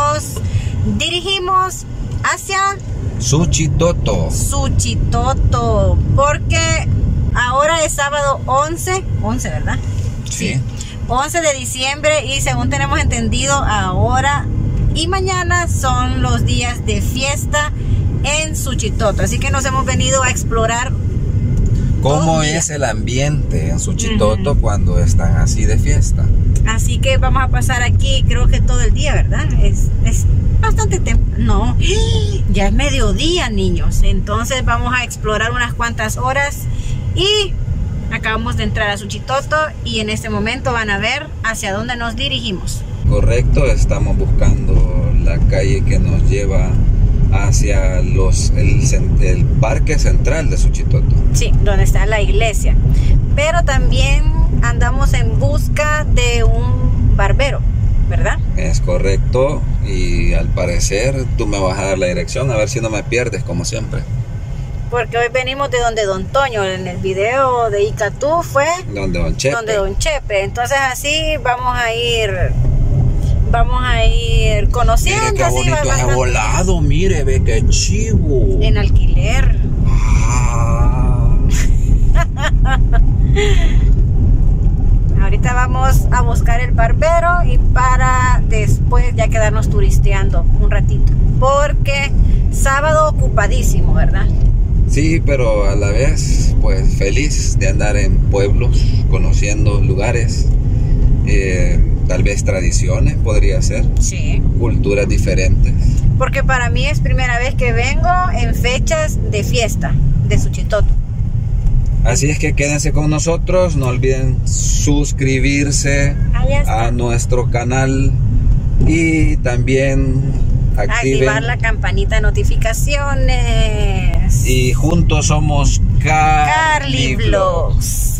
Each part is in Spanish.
nos dirigimos hacia Suchitoto, porque ahora es sábado 11, ¿verdad? sí. 11 de diciembre y según tenemos entendido ahora y mañana son los días de fiesta en Suchitoto, así que nos hemos venido a explorar ¿Cómo es el ambiente en Suchitoto cuando están así de fiesta? Así que vamos a pasar aquí creo que todo el día, ¿verdad? Es bastante temprano. No, ya es mediodía, niños. Entonces vamos a explorar unas cuantas horas y acabamos de entrar a Suchitoto y en este momento van a ver hacia dónde nos dirigimos. Correcto, estamos buscando la calle que nos lleva hacia el parque central de Suchitoto. Sí, donde está la iglesia. Pero también andamos en busca de un barbero, ¿verdad? Es correcto, y al parecer tú me vas a dar la dirección, a ver si no me pierdes como siempre. Porque hoy venimos de donde Don Toño, en el video de Icatú fue Donde Don Chepe. donde Don Chepe. Entonces así vamos a ir conociendo. Mire qué así, bonito bastante. ese volado, mire, ve qué chivo. En alquiler. Ah. Ahorita vamos a buscar el barbero y para después ya quedarnos turisteando un ratito. Porque sábado ocupadísimo, ¿verdad? Sí, pero a la vez, pues feliz de andar en pueblos, conociendo lugares, tal vez tradiciones podría ser, Sí. culturas diferentes. Porque para mí es primera vez que vengo en fechas de fiesta de Suchitoto. Así es que quédense con nosotros, no olviden suscribirse a nuestro canal y también activar la campanita de notificaciones. Y juntos somos Carly Vlogs.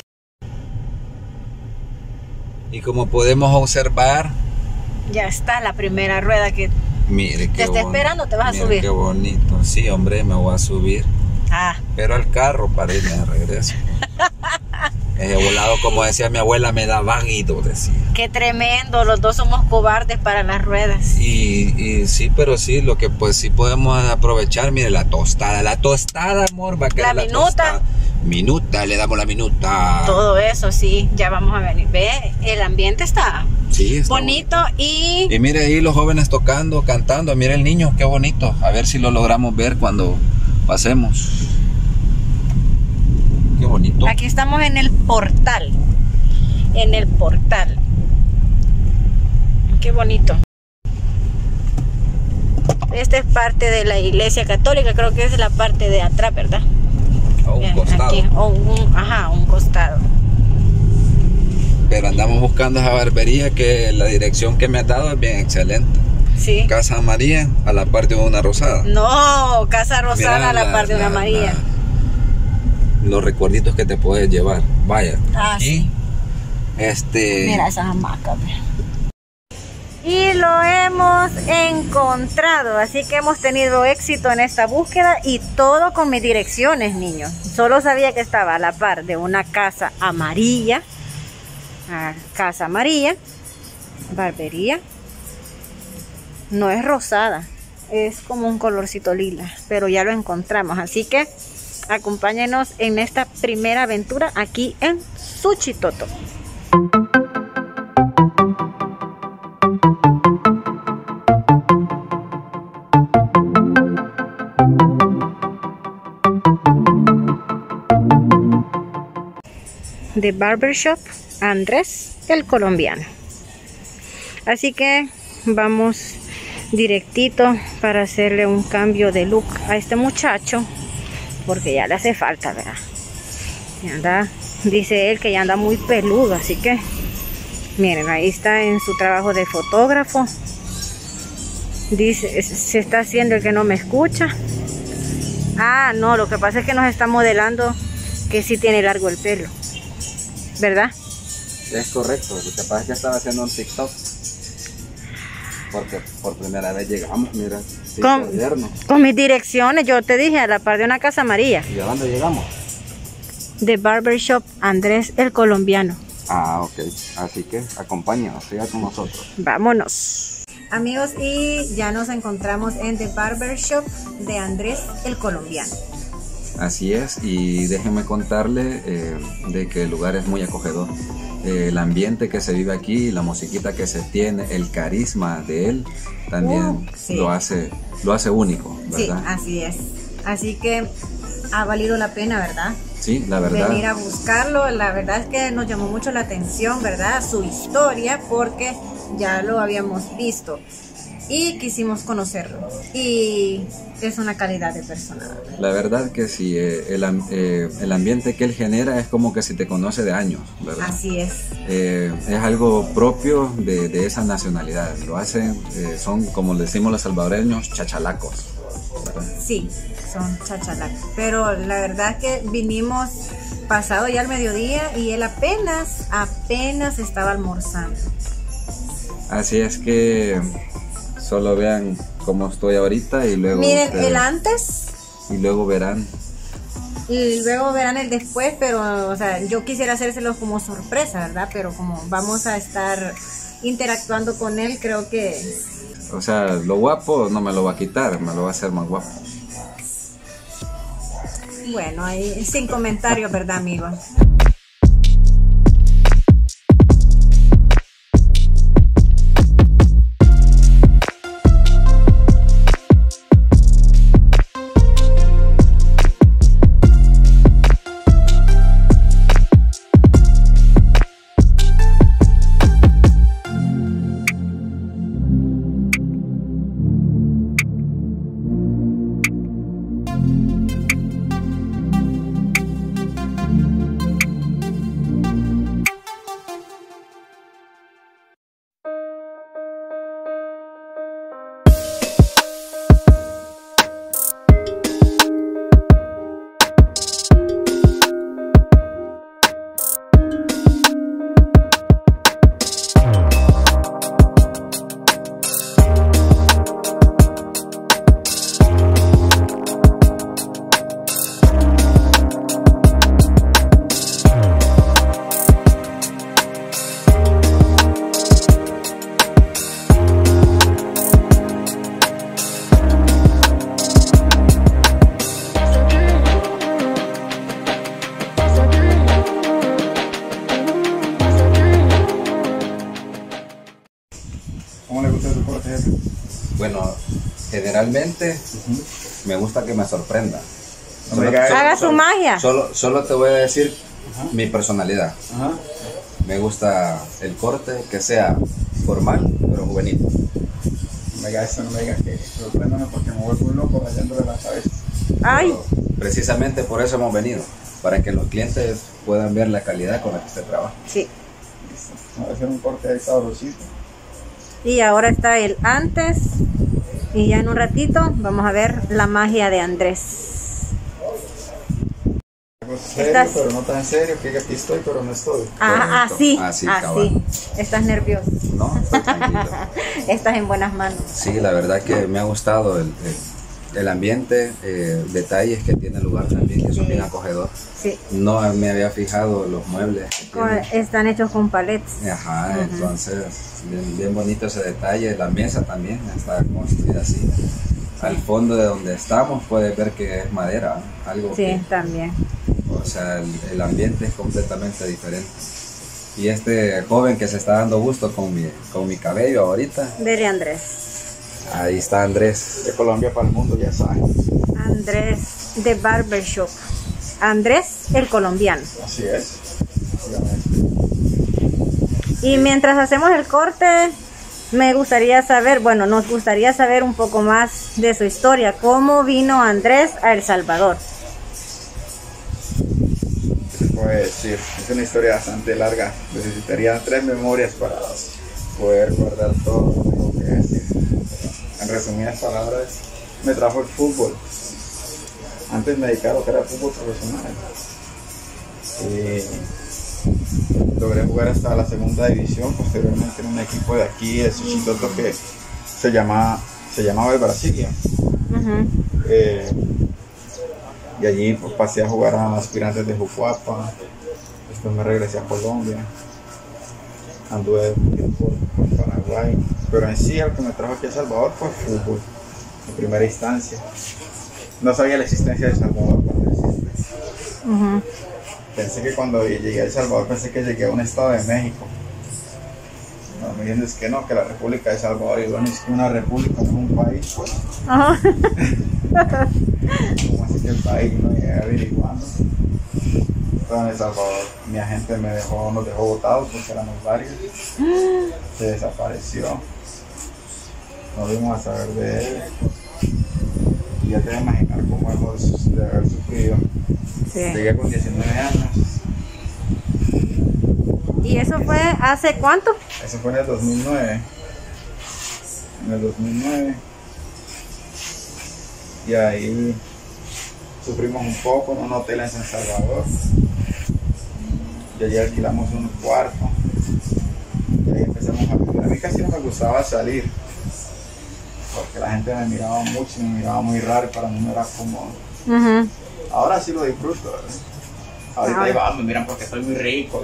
Y como podemos observar, Ya está la primera rueda que mire te está esperando, te vas a subir. Qué bonito, sí hombre, me voy a subir. Pero al carro para irme de regreso. Ese volado, como decía mi abuela, me da váguido, decía. Qué tremendo, los dos somos cobardes para las ruedas. Y sí, pero sí, lo que pues sí podemos aprovechar, mire, la tostada, amor, va a quedar La minuta. Minuta, le damos la minuta. Todo eso, sí, ya vamos a venir. Ve, el ambiente está, sí, está bonito. Y mire ahí los jóvenes tocando, cantando, mire el niño, qué bonito. A ver si lo logramos ver cuando pasemos. Qué bonito. Aquí estamos en el portal. Qué bonito. Esta es parte de la iglesia católica, creo que es la parte de atrás, ¿verdad? A un costado. Aquí, un costado. Pero andamos buscando esa barbería, que la dirección que me has dado es bien excelente. Sí. Casa María, a la par de una rosada. No, Casa Rosada. Mira, a la par de una María. Los recuerditos que te puedes llevar. Vaya. Sí. Mira esas hamacas. Y lo hemos encontrado. Así que hemos tenido éxito en esta búsqueda. Y todo con mis direcciones, niños. Solo sabía que estaba a la par de una casa amarilla. Casa amarilla. Barbería. No es rosada. Es como un colorcito lila. Pero ya lo encontramos. Así que acompáñenos en esta primera aventura aquí en Suchitoto. The Barbershop Andrés el Colombiano. Así que vamos directito para hacerle un cambio de look a este muchacho, porque ya le hace falta, ¿verdad? Y anda, dice él que ya anda muy peludo, así que miren, ahí está en su trabajo de fotógrafo. Dice, se está haciendo el que no me escucha. No, lo que pasa es que nos está modelando que sí tiene largo el pelo, ¿verdad? Es correcto, lo que pasa es que estaba haciendo un TikTok. Porque por primera vez llegamos, mira, con mis direcciones, yo te dije, a la par de una casa amarilla. ¿Y a dónde llegamos? The Barbershop Andrés el Colombiano. Ok, así que acompáñanos, siga con nosotros. Vámonos. Amigos, y ya nos encontramos en The Barber Shop de Andrés el colombiano. Así es, y déjenme contarle de que el lugar es muy acogedor. El ambiente que se vive aquí, la musiquita que se tiene, el carisma de él también sí. lo hace único, ¿verdad? Sí, así es. Así que ha valido la pena, ¿verdad? Sí, la verdad. Venir a buscarlo. La verdad es que nos llamó mucho la atención, ¿verdad? Su historia, porque ya lo habíamos visto y quisimos conocerlo. Y es una calidad de persona. La verdad que sí, el ambiente que él genera es como que si te conoce de años, ¿verdad? Así es. Es algo propio de esa nacionalidad. Lo hacen, son como decimos los salvadoreños, chachalacos, ¿verdad? Sí, son chachalacos. Pero la verdad que vinimos pasado ya al mediodía y él apenas estaba almorzando. Así es que solo vean cómo estoy ahorita y luego miren el antes y luego verán el después, pero o sea, yo quisiera hacérselo como sorpresa, ¿verdad? Pero como vamos a estar interactuando con él, creo que, o sea, lo guapo no me lo va a quitar, me lo va a hacer más guapo. Bueno, ahí sin comentarios, ¿verdad, amigos? ¿Cómo le gusta su corte, jefe? Bueno, generalmente me gusta que me sorprenda. No me diga eso. Haga su magia. Solo te voy a decir mi personalidad. Ajá. Me gusta el corte que sea formal, pero juvenil. No me diga eso, no me diga que sorpréndame porque me vuelvo un loco rayándole la cabeza. Ay, Precisamente por eso hemos venido, para que los clientes puedan ver la calidad con la que se trabaja. sí. Listo. Va a hacer un corte ahí sabrosito. Y ahora está el antes y ya en un ratito vamos a ver la magia de Andrés. Algo serio, Estás- pero no tan serio, que aquí estoy, pero no estoy. Ah, Correcto. así, cabal. Estás nervioso. No, estoy tranquilo. Estás en buenas manos. Sí, la verdad que me ha gustado el ambiente, detalles que tiene el lugar también, que son Sí. bien acogedor. Sí. No me había fijado los muebles que tiene. Están hechos con palets. Ajá, entonces bien bonito ese detalle. La mesa también está construida así. Al fondo de donde estamos puedes ver que es madera, ¿no? Algo Sí, que, también. o sea, el ambiente es completamente diferente. Y este joven que se está dando gusto con mi cabello ahorita, Dele Andrés. ahí está Andrés. De Colombia para el mundo, ya saben. Andrés de Barber Shop. Andrés el colombiano. Así es. Y mientras hacemos el corte, me gustaría saber, bueno, nos gustaría saber un poco más de su historia. ¿Cómo vino Andrés a El Salvador? ¿Qué se puede decir? Es una historia bastante larga. Necesitaría 3 memorias para poder guardar todo lo que tengo que decir. En resumidas palabras, me trajo el fútbol. Antes me dedicaba a lo que era el fútbol profesional. Logré jugar hasta la segunda división, posteriormente en un equipo de aquí, de Suchitoto, que se llamaba el Brasilia. Y allí pues, pasé a jugar a Aspirantes de Jucuapa. Después me regresé a Colombia. Anduve por Paraguay. Uruguay. Pero en sí, el que me trajo aquí a El Salvador fue fútbol, en primera instancia. No sabía la existencia de El Salvador cuando existe. Pensé que cuando llegué a El Salvador, pensé que llegué a un estado de México. No, me dicen es que no, que la República de El Salvador, y bueno, es que una república no es un país, pues. ¿Cómo así que el país? No llegué averiguando. Estaba en El Salvador, mi agente nos dejó botados porque éramos varios. Se desapareció. No vimos a saber de él. Y ya te voy a imaginar cómo hemos de haber sufrido. Sí. Llegué con 19 años. ¿Y eso fue hace cuánto? Eso fue en el 2009. En el 2009. Y ahí sufrimos un poco en un hotel en San Salvador. Y allí alquilamos un cuarto. Y ahí empezamos a vivir. A mí casi no me gustaba salir, porque la gente me miraba mucho, me miraba muy raro y para mí no era cómodo. Ahora sí lo disfruto, ¿verdad? Ahorita digo, me miran porque soy muy rico.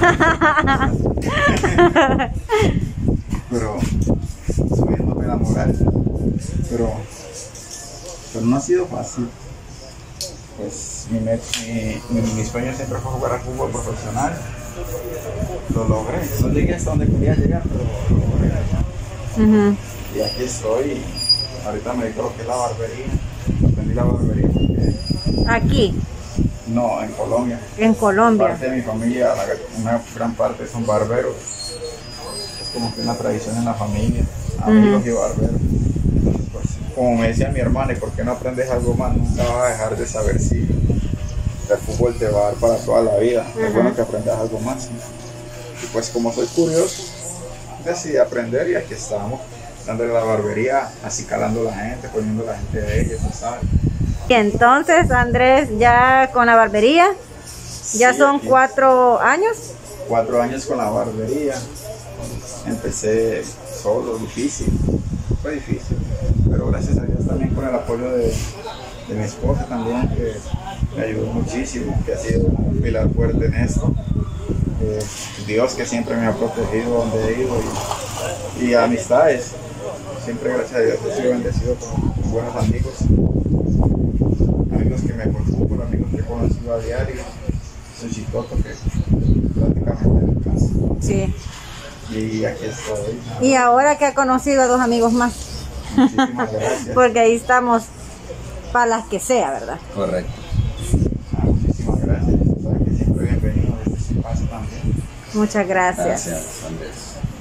Pero subiéndome la moral. Pero no ha sido fácil. Pues mi sueño siempre fue jugar al fútbol profesional. Lo logré. No llegué hasta donde quería llegar, pero lo logré. Y aquí estoy. Ahorita me dedico a lo que es la barbería. Aprendí la barbería porque... ¿Aquí? No, en Colombia. En Colombia. Parte de mi familia, una gran parte son barberos. Es como que una tradición en la familia. Amigos y barberos. Entonces, pues, como me decía mi hermana, ¿y por qué no aprendes algo más? Nunca vas a dejar de saber si el fútbol te va a dar para toda la vida. Es bueno que aprendas algo más. Y pues como soy curioso, decidí aprender y aquí estamos, dándole la barbería, acicalando a la gente, poniendo a la gente de ella, ¿sabes? Y entonces, Andrés, ya con la barbería, ya sí, son 4 años. 4 años con la barbería. Empecé solo, difícil, fue difícil, pero gracias a Dios también con el apoyo de mi esposa también, que me ayudó muchísimo, que ha sido un pilar fuerte en esto. Dios que siempre me ha protegido donde he ido y amistades. Siempre gracias a Dios he sido bendecido con buenos amigos. Amigos que me preocupan, amigos que he conocido a diario. Soy chistoso que prácticamente en casa. Sí. Y aquí estoy. Y ahora que ha conocido a 2 amigos más. Muchísimas gracias. Porque ahí estamos para las que sea, ¿verdad? Correcto. Muchísimas gracias. Sabes que siempre bienvenido desde este espacio también. Muchas gracias. Gracias, Andrés.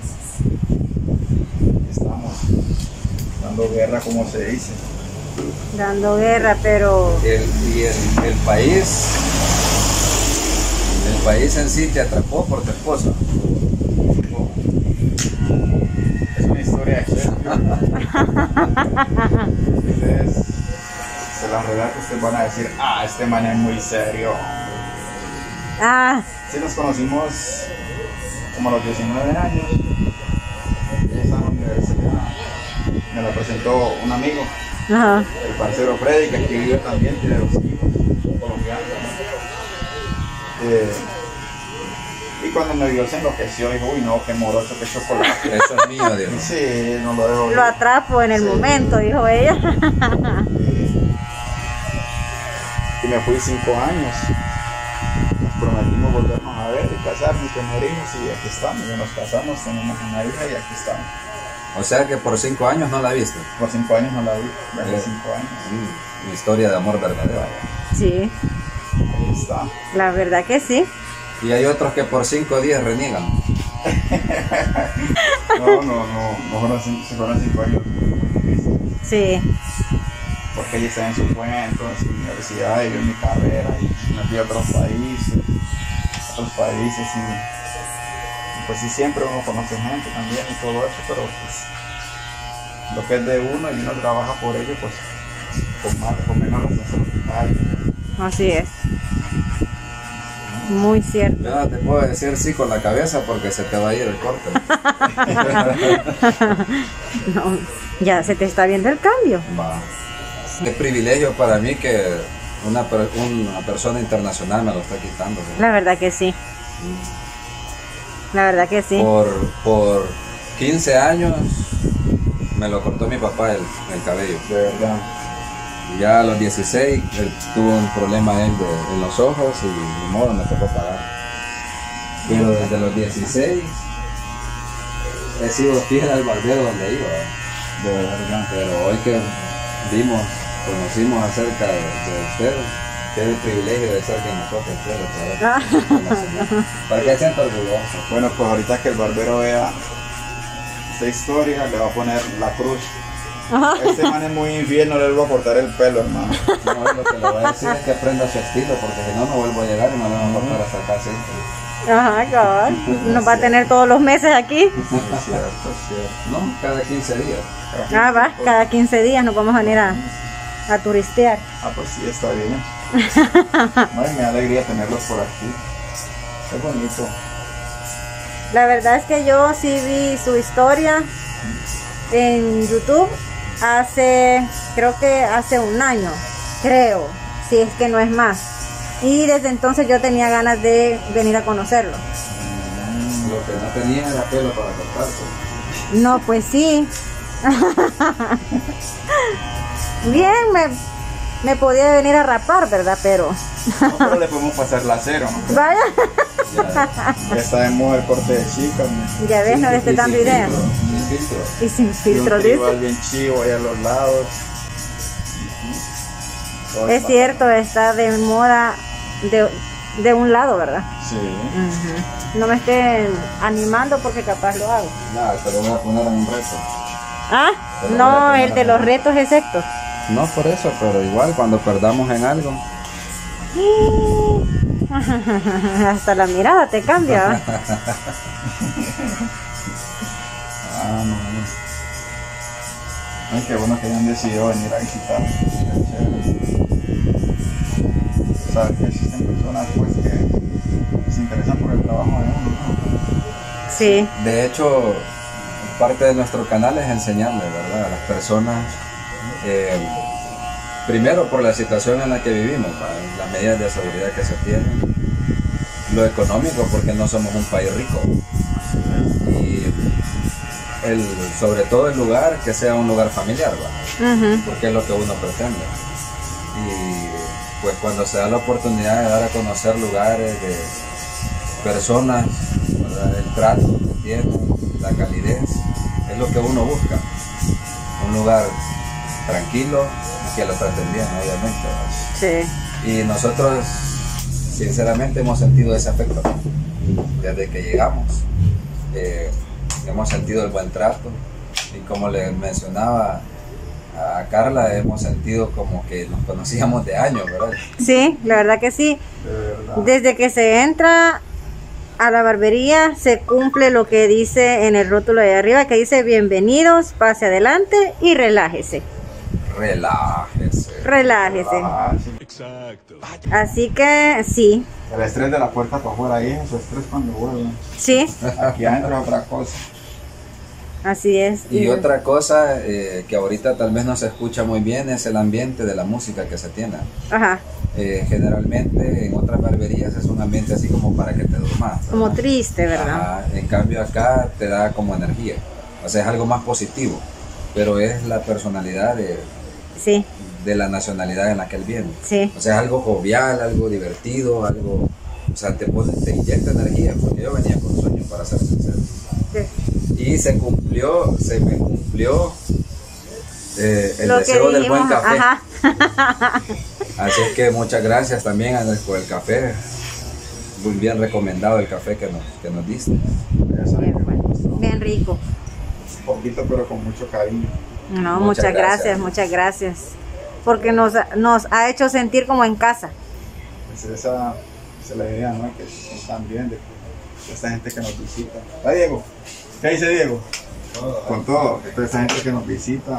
Estamos dando guerra, como se dice. Dando guerra, pero... El país en sí te atrapó por tu esposa. Es una historia de ustedes se la relato, ustedes van a decir, este man es muy serio. Sí, nos conocimos como a los 19 años. Ella estaba en la universidad. Me la presentó un amigo, el parcero Freddy, que aquí vive también, tiene 2 hijos colombianos. Y cuando me vio se enloqueció y dijo, uy no, qué morocho, qué chocolate. Eso es mío, Dios. Sí, no lo dejo ir. Lo atrapo en el momento, dijo ella. Y me fui 5 años. Nos prometimos volvernos a ver y casarnos y tener hijos y aquí estamos. Ya nos casamos, tenemos una hija y aquí estamos. O sea que por 5 años no la viste. Por 5 años no la vi, hace 5 años. Una historia de amor verdadera. Sí. Ahí está. La verdad que sí. Y hay otros que por 5 días reniegan. No fueron 5 años. Sí. Porque ella está en su cuento, en su universidad, y yo en mi carrera, y me fui a otros países, y pues sí, siempre uno conoce gente también y todo eso, pero pues lo que es de uno y uno trabaja por ello, pues con menos responsabilidad. Así es. Muy cierto. Yo no te puedo decir sí con la cabeza porque se te va a ir el corte. No, ya se te está viendo el cambio. Va. Qué privilegio para mí que una persona internacional me lo está quitando. ¿Sí? La verdad que sí. La verdad que sí. Por 15 años me lo cortó mi papá el cabello. De verdad. Y ya a los 16 él tuvo un problema en los ojos y ni modo me tocó pagar. Pero desde los 16 he sido fiel al barbero donde iba. De verdad. Pero hoy que conocimos acerca de usted, tiene el privilegio de ser quien nos toca el para que sienta orgulloso. Bueno, pues ahorita que el barbero vea esta historia, le va a poner la cruz. Este man es muy infiel, no le vuelvo a cortar el pelo, hermano. No, lo que le voy a decir es que aprenda su estilo, porque si no, no vuelvo a llegar y me lo van a cortar hasta acá siempre. Ajá, cabal. Nos va a tener todos los meses aquí. Sí, es cierto. No, cada 15 días. Va, cada 15 días nos vamos a venir a turistear. Pues sí, está bien. No, y me da alegría tenerlos por aquí. Es bonito. La verdad es que yo sí vi su historia en YouTube creo que hace un año, creo, si es que no es más. Y desde entonces yo tenía ganas de venir a conocerlo. Lo que no tenía era pelo para cortarse. No, pues sí. Bien, me podía venir a rapar, ¿verdad? Pero pero le podemos pasar la cero, ¿no? vaya. Ya está de moda el corte de chicas, ¿no? Ya ves, no le estoy dando ideas. Sin filtro. Y sin filtro, Y un dice. tribal bien chivo ahí a los lados. Es cierto, está de moda de un lado, ¿verdad? Sí. No me estén animando porque capaz lo hago. Nada, te lo voy a poner en un reto. Ah, no, el de los retos exactos. No por eso, pero igual cuando perdamos en algo. Hasta la mirada te cambia. ¿Va? No. Ay, qué bueno que hayan decidido venir a visitar. Sabes que existen personas pues que se interesan por el trabajo de uno, ¿no? Sí. De hecho, parte de nuestro canal es enseñarle, ¿verdad?, a las personas, primero por la situación en la que vivimos, las medidas de seguridad que se tienen, lo económico porque no somos un país rico, y sobre todo el lugar que sea un lugar familiar, ¿verdad? Porque es lo que uno pretende. Y pues cuando se da la oportunidad de dar a conocer lugares, de personas, ¿verdad?, el trato que tienen, la calidez, es lo que uno busca. Un lugar tranquilo y que lo traten bien, obviamente, ¿verdad? Sí. Y nosotros sinceramente hemos sentido ese afecto desde que llegamos. Hemos sentido el buen trato y, como le mencionaba a Carla, hemos sentido como que nos conocíamos de años, ¿verdad? Sí, la verdad que sí. Desde que se entra a la barbería se cumple lo que dice en el rótulo de arriba, que dice: bienvenidos, pase adelante y relájese. Relájese. Exacto. Así que sí. El estrés de la puerta para afuera ahí es su estrés cuando vuelven. Sí. Aquí adentro es otra cosa. Así es. Y otra cosa que ahorita tal vez no se escucha muy bien es el ambiente de la música que se tiene. Ajá. Generalmente en otras barberías es un ambiente así como para que te durmas, ¿verdad? Como triste, ¿verdad? En cambio acá te da como energía, o sea, es algo más positivo, pero es la personalidad Sí. de la nacionalidad en la que él viene. Sí. O sea, es algo jovial, algo divertido, algo, o sea, te inyecta energía, porque yo venía con sueño, para ser sincero. Sí. Y se me cumplió el lo deseo del buen dijimos, café. ajá. Así es que muchas gracias también por el café. Muy bien recomendado el café que nos diste. Bien rico. Poquito, pero con mucho cariño. No, muchas gracias. Porque nos ha hecho sentir como en casa. Pues esa es la idea, ¿no? Que están bien de esta gente que nos visita. ¿Va, Diego? ¿Qué dice Diego? Con todo. Toda esta gente que nos visita,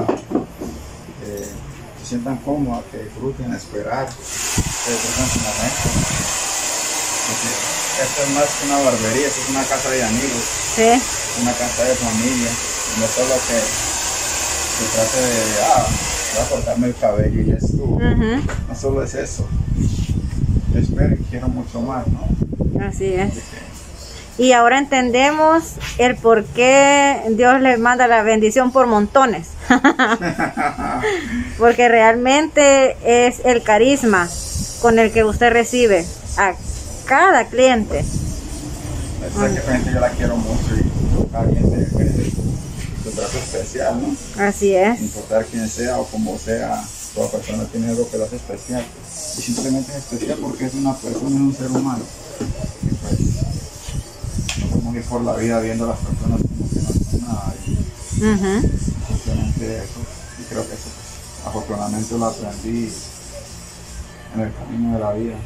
se sientan cómodos, que disfruten, esperar, que disfruten su momento. Porque esto es más que una barbería, esto es una casa de amigos. Sí. Una casa de familia. No solo que se trate de, voy a cortarme el cabello y es tú. No solo es eso. Yo espero y quiero mucho más, ¿no? Así es. Y ahora entendemos el por qué Dios les manda la bendición por montones. Porque realmente es el carisma con el que usted recibe a cada cliente. Exactamente, yo la quiero mucho y cada cliente merece su trato especial, ¿no? Así es. Sin importar quién sea o como sea, toda persona tiene algo que lo hace especial. Y simplemente es especial porque es una persona, es un ser humano. Y pues, no podemos ir por la vida viendo a las personas como que no son nada. Simplemente eso. Y creo que eso, pues, afortunadamente lo aprendí en el camino de la vida.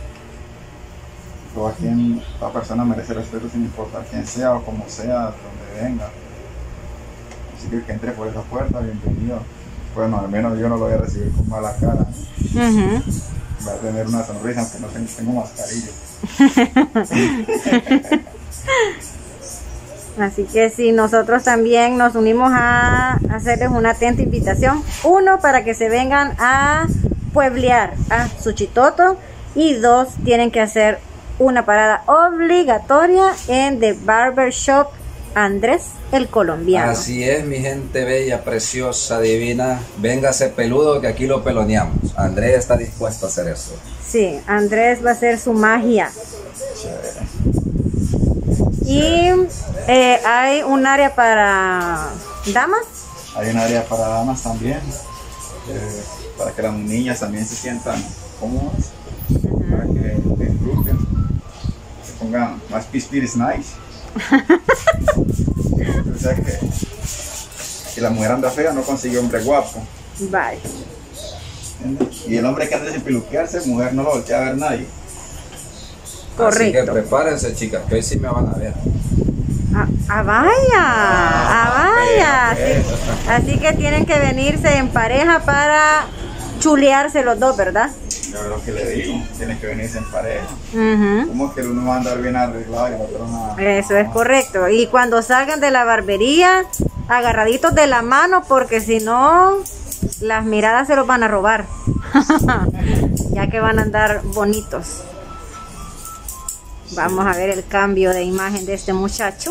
Toda persona merece respeto sin importar quién sea o como sea, donde venga. Así que el que entre por esa puerta, bienvenido. Bueno, al menos yo no lo voy a recibir con mala cara. Va a tener una sonrisa aunque no tengo mascarilla. Así que sí, nosotros también nos unimos a hacerles una atenta invitación. Uno, para que se vengan a pueblear a Suchitoto. Y dos, tienen que hacer una parada obligatoria en The Barber Shop Andrés el Colombiano. Así es, mi gente bella, preciosa, divina. Véngase peludo que aquí lo peloneamos. Andrés está dispuesto a hacer eso. Sí, Andrés va a hacer su magia. Y hay un área para damas. Hay un área para damas también, para que las niñas también se sientan cómodas, para que disfruten, se pongan más pispiris nice. O sea que si la mujer anda fea no consigue hombre guapo. Bye. Y el hombre que anda sin peluquearse, mujer no lo voltea a ver nadie. Correcto. Así que prepárense, chicas, que hoy sí me van a ver. Vaya. Así que tienen que venirse en pareja para chulearse los dos, ¿verdad? Yo lo que le digo, tienen que venirse en pareja. Como que el uno va a andar bien arreglado y el otro no. Eso es correcto. Y cuando salgan de la barbería, agarraditos de la mano, porque si no, las miradas se los van a robar. Ya que van a andar bonitos. Vamos a ver el cambio de imagen de este muchacho.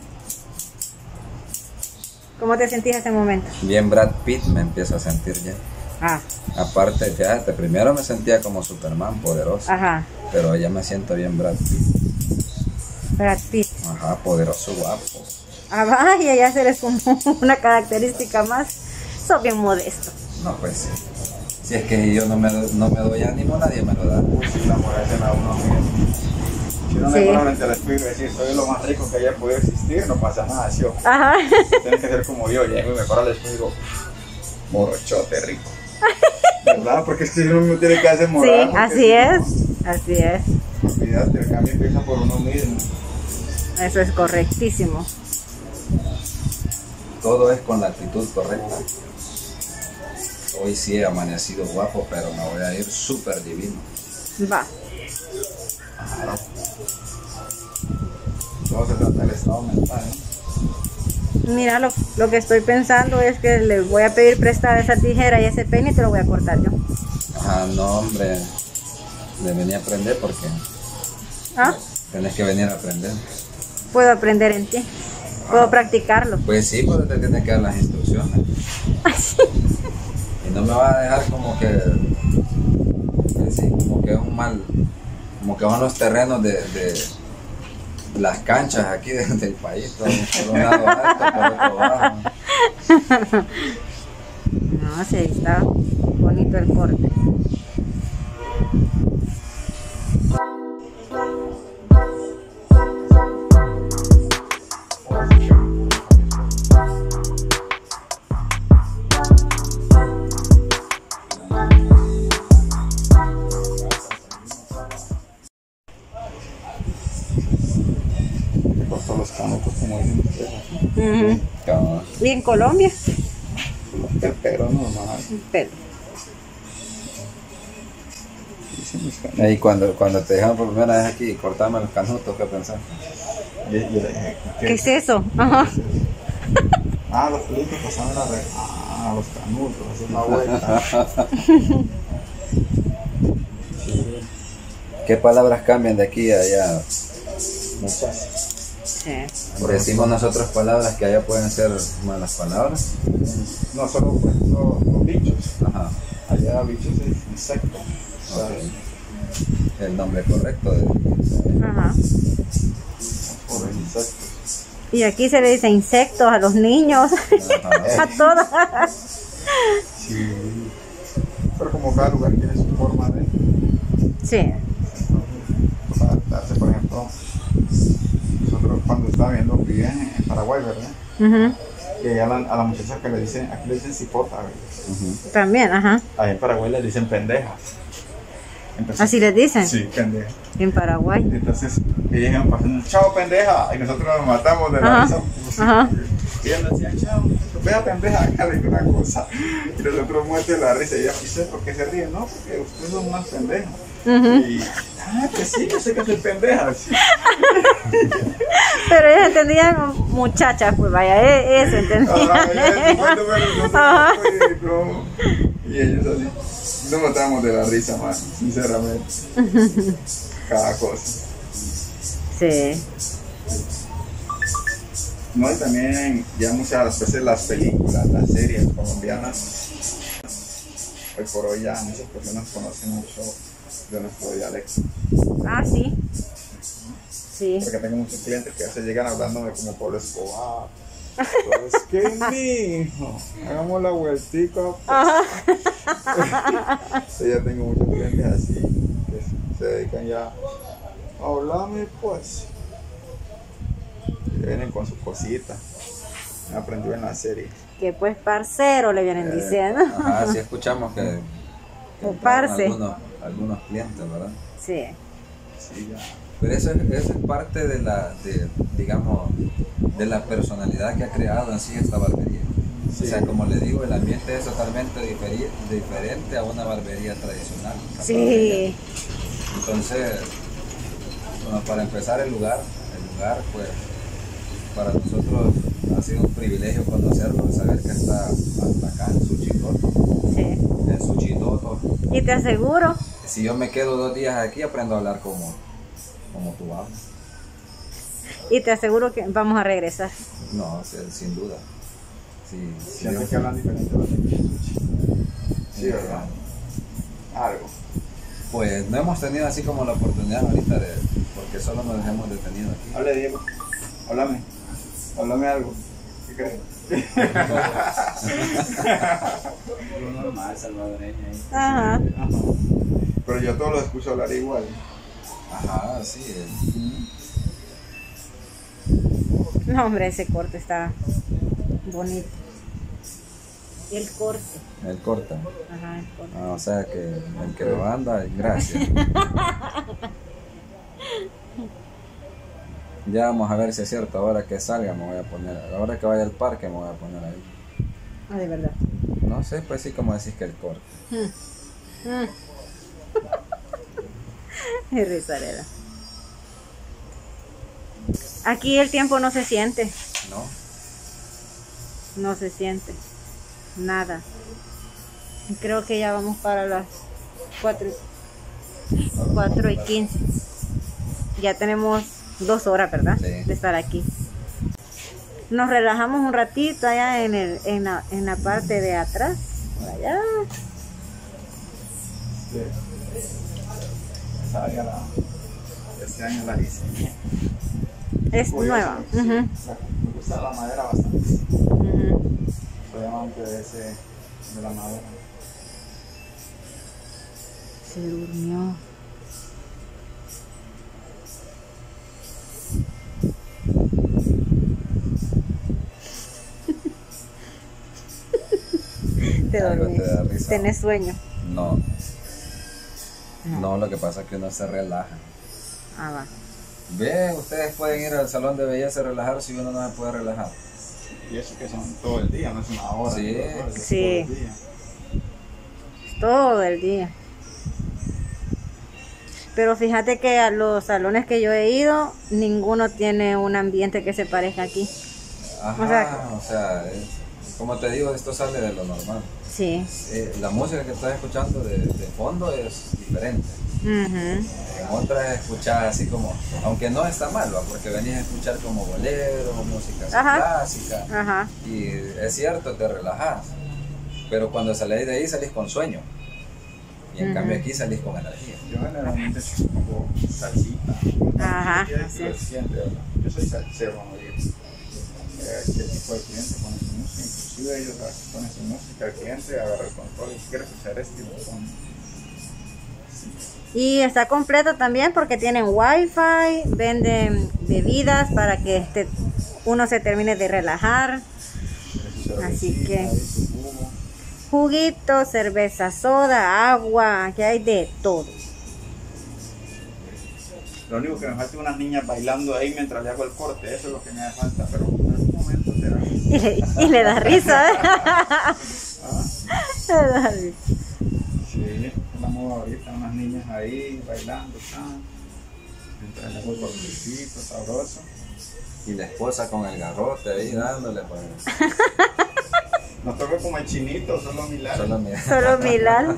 ¿Cómo te sentís en este momento? Bien Brad Pitt me empiezo a sentir ya. Aparte, fíjate, primero me sentía como Superman, poderoso. Pero ya me siento bien Brad Pitt. Brad Pitt. Poderoso, guapo. Vaya, ya eres como una característica más. Sos bien modesto. No, pues sí. Si es que yo no me doy ánimo, nadie me lo da. Si la moral se da uno mismo. Si uno me pone frente al espejo y decir soy lo más rico que haya podido existir, no pasa nada, ¿sí? Tienes que ser como yo, llego y me paro al espejo y digo, morochote rico. ¿Verdad? Porque es que uno mismo tiene que hacer moral. Sí, así es, así es. Olvídate, el cambio empieza por uno mismo. Eso es correctísimo. Todo es con la actitud correcta. Hoy sí he amanecido guapo, pero me voy a ir súper divino. Va. Claro. Todo se trata del estado mental, ¿no? Mira, lo que estoy pensando es que le voy a pedir prestada esa tijera y ese peine y te lo voy a cortar yo. No, hombre. Le venía a aprender porque tenés que venir a aprender. Puedo aprender en ti. Puedo practicarlo. Pues sí, pero te tienes que dar las instrucciones. Y no me vas a dejar como que sí, como que es un mal, como que son los terrenos de las canchas aquí del país, todo por un lado alto, por otro bajo. No, sí, está bonito el corte. Los canutos, como dicen ustedes. ¿Y en Colombia? El pelo normal. El pelo. Y cuando te dejan por primera vez aquí, cortame los canutos, ¿qué pensás? Yo le dije, ¿Qué es eso? Los pelitos pasaban la red. Los canutos, hacer una vuelta. ¿Qué palabras cambian de aquí a allá? Muchas. Sí. Decimos nosotros palabras que allá pueden ser malas palabras. No solo pues, los bichos. Ajá. Allá bichos es insecto. Okay. El nombre correcto de Ajá. Por los insectos. Y aquí se le dice insectos a los niños, a todos. Sí. Pero como cada lugar tiene su forma de Sí. adaptarse, por ejemplo, nosotros cuando estaba viendo vivían en Paraguay, ¿verdad? Ujú. Y a la muchacha que le dicen, aquí le dicen cipota, ¿verdad? También, ajá. Ahí en Paraguay le dicen pendejas. Entonces, Así les dicen. sí, pendeja. En Paraguay. Entonces, ellos iban pasando, chao pendeja, y nosotros nos matamos de la Ajá. risa. Ajá. Y ella nos decía, chao, vea pendeja, acá le digo una cosa. Y nosotros muertos de la risa, y ella, ¿y usted por qué se ríe? No, porque ustedes son unas pendejas. Y, que sí, yo sé que soy pendeja. Sí. Pero ellos entendían muchachas, pues vaya, eso entendían. Ajá, y ellos así. Nos matamos de la risa, man, sinceramente. Cada cosa. Sí. No, y también ya muchas veces las películas, las series colombianas, hoy por hoy ya muchas personas conocen mucho de nuestro dialecto. Ah, sí. Sí. Porque tengo muchos clientes que a veces llegan hablándome como Pablo Escobar. Pues que mijo, hagamos la vueltica. Sí, ya tengo muchos clientes así que se dedican ya a hablarme pues. Y vienen con sus cositas. Me aprendió en la serie. Que pues parcero le vienen diciendo. Ajá, sí escuchamos que parce. algunos clientes, ¿verdad? Sí. Sí, ya. Pero eso es parte de digamos, de la personalidad que ha creado en sí esta barbería. Sí. O sea, como le digo, el ambiente es totalmente diferente a una barbería tradicional. Sí. Entonces, bueno, para empezar el lugar pues para nosotros ha sido un privilegio conocerlo, saber que está hasta acá en Suchitoto. Sí. En Suchitoto. Y te aseguro. Si yo me quedo 2 días aquí, aprendo a hablar como tú hablas. Y te aseguro que vamos a regresar. No, sin duda. Sí, Siempre que hablan diferente los de sí, ¿verdad? Algo. Pues no hemos tenido así como la oportunidad ahorita porque solo nos hemos detenido aquí. Hable, Diego. Háblame algo. ¿Qué crees? Lo normal, salvadoreño ahí. Ajá. Ajá. Pero yo todos los escucho hablar igual. Ajá, sí. No, hombre, ese corte está bonito. Y el corte. El corta. Ajá, el corte. Ah, o sea que el que lo anda, gracias. Ya vamos a ver si es cierto. Ahora que salga me voy a poner, ahora que vaya al parque me voy a poner ahí. Ah, de verdad. No sé, pues sí, como decís que el corte. Y risarera. Aquí el tiempo no se siente. ¿No? No se siente. Nada. Creo que ya vamos para las 4:15. Ya tenemos 2 horas, ¿verdad? Sí. De estar aquí. Nos relajamos un ratito allá en la parte de atrás. Por allá. Sí. Este año la hice. Es Curioso, nueva. sí. Ujú. Me gusta la madera bastante. Ujú. Soy amante de la madera. Se durmió. Te Algo dormís. te da risa. ¿Tenés sueño? No. No, lo que pasa es que uno se relaja. Ah, va. Ve, ustedes pueden ir al salón de belleza a relajarse y uno no se puede relajar. Y eso que son todo el día, no es una hora. Sí. 2 horas, es Sí. todo el día. Todo el día. Pero fíjate que a los salones que yo he ido, ninguno tiene un ambiente que se parezca aquí. Ajá, o sea, como te digo, esto sale de lo normal. Sí. La música que estás escuchando de fondo es diferente. Ujú. otras escuchás así como, aunque no está mal, ¿va? Porque venís a escuchar como bolero, música clásica. Ajá. Y es cierto, te relajás. Pero cuando salís de ahí salís con sueño. Y en cambio aquí salís con energía. Yo generalmente pongo salsita. Ajá. Yo soy salsero, ¿no? ¿Qué tipo de cliente pone su música? Inclusive ellos ponen su música, el cliente agarra el control y quiere escuchar este tipo de música. Y está completo también porque tienen wifi, venden bebidas para que uno se termine de relajar. Así que juguito, cerveza, soda, agua, aquí hay de todo. Lo único que me falta es unas niñas bailando ahí mientras le hago el corte, eso es lo que me hace falta, pero en algún momento será. Y le da risa, ¿eh? Le da risa. Sí, estamos ahorita unas niñas ahí bailando, mientras le hago el cortecito, sabroso. Y la esposa con el garrote ahí dándole, pues. Nos toca como el chinito, solo Milán. Solo Milán.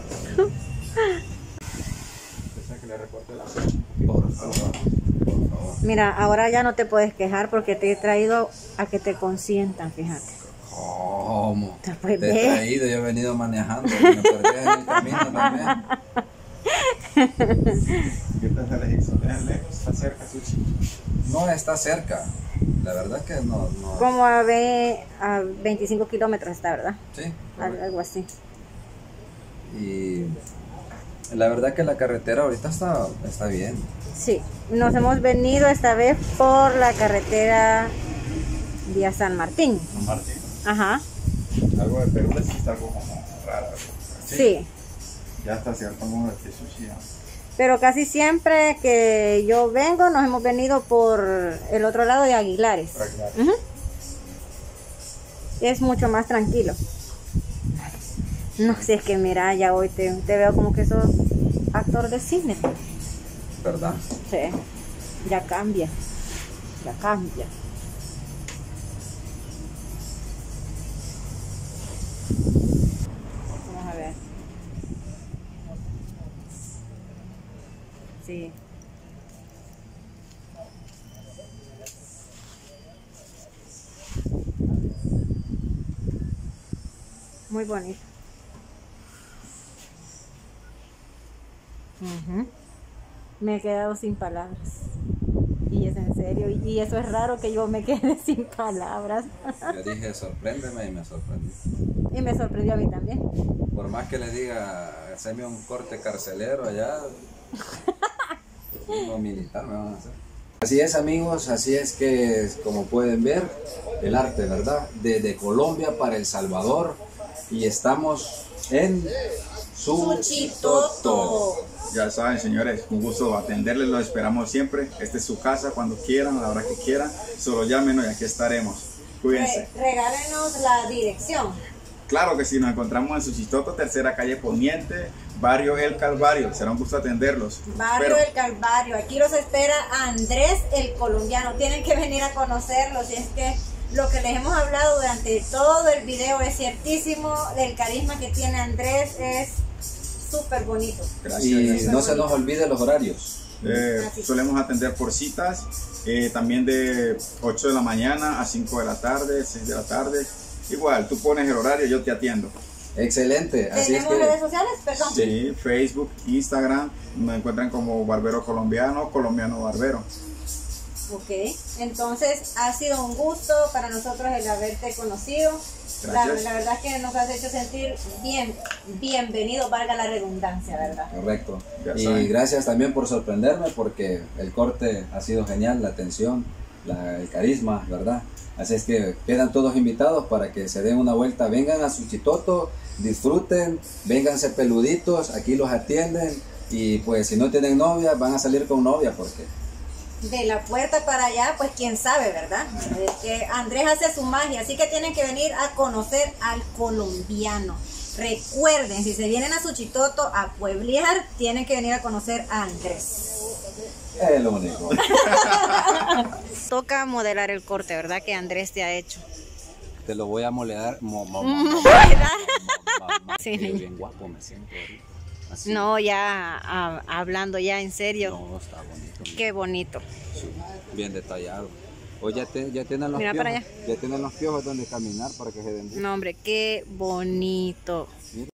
Que le recorte la por favor. Mira, ahora ya no te puedes quejar porque te he traído a que te consientan, fíjate. ¿Cómo? Te he traído, yo he venido manejando, me perdí en el camino también. ¿Qué tal se les hizo? ¿Está cerca, Sushi? No está cerca, la verdad que no. Como a 25 kilómetros está, ¿verdad? Sí. Algo así. Y la verdad que la carretera ahorita está bien. Sí, nos hemos venido esta vez por la carretera vía San Martín. San Martín. Ajá. Algo de Perú les está algo como raro. Sí. Ya está cierto modo de Sushi. Pero casi siempre que yo vengo nos hemos venido por el otro lado de Aguilares. Es mucho más tranquilo. No sé, es que mira, ya hoy te veo como que sos actor de cine. ¿Verdad? Sí, ya cambia. Vamos a ver. Sí. Muy bonito. Me he quedado sin palabras. Y es en serio. Y eso es raro que yo me quede sin palabras. Yo dije, sorpréndeme y me sorprendí. Y me sorprendió a mí también. Por más que le diga, haceme un corte carcelero allá, no militar me van a hacer. Así es, amigos, así es que, como pueden ver, el arte, ¿verdad? Desde Colombia para El Salvador. Y estamos en Suchitoto. Ya saben, señores, un gusto atenderles, los esperamos siempre. Esta es su casa, cuando quieran, a la hora que quieran. Solo llámenos y aquí estaremos. Cuídense. Regálenos la dirección. Claro que sí, nos encontramos en Suchitoto, tercera calle Poniente, barrio El Calvario. Será un gusto atenderlos. Barrio El Calvario. Aquí los espera Andrés el colombiano. Tienen que venir a conocerlos. Y es que lo que les hemos hablado durante todo el video es ciertísimo. El carisma que tiene Andrés es súper bonito. Gracias. Y no se nos olvide los horarios. Solemos atender por citas, también de 8 de la mañana a 5 de la tarde, 6 de la tarde. Igual, tú pones el horario, yo te atiendo. Excelente. Así ¿Tenemos es que, redes sociales? Perdón. Sí, Facebook, Instagram, me encuentran como Barbero Colombiano, Colombiano Barbero. Ok, entonces ha sido un gusto para nosotros el haberte conocido. La verdad es que nos has hecho sentir bienvenido, valga la redundancia, ¿verdad? Correcto. Y gracias también por sorprenderme, porque el corte ha sido genial, la atención, el carisma, ¿verdad? Así es que quedan todos invitados para que se den una vuelta, vengan a Suchitoto, disfruten, vénganse peluditos, aquí los atienden y pues si no tienen novia van a salir con novia porque... De la puerta para allá, pues quién sabe, ¿verdad? Es que Andrés hace su magia, así que tienen que venir a conocer al colombiano. Recuerden, si se vienen a Suchitoto a pueblear, tienen que venir a conocer a Andrés. Es lo único. Toca modelar el corte, ¿verdad? Que Andrés te ha hecho. Te lo voy a modelar. Sí, Bien guapo me siento ahorita. Así. No, ya hablando ya en serio. No, está bonito. Qué bonito. Sí, bien detallado. O ya tienen los Mira piojos. para allá. Ya tienen los piojos donde caminar para que se den. No, hombre, qué bonito. Mira.